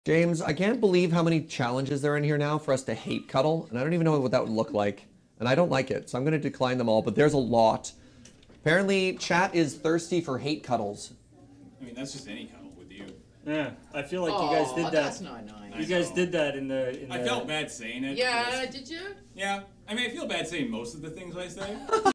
James, I can't believe how many challenges there are in here now for us to hate cuddle, and I don't even know what that would look like. And I don't like it, so I'm going to decline them all, but there's a lot. Apparently, chat is thirsty for hate cuddles. I mean, that's just any cuddle with you. Yeah, I feel like you guys did that. That's not nice. You guys did that in the... I felt bad saying it. Yeah, did you? Yeah, I mean, I feel bad saying most of the things I say.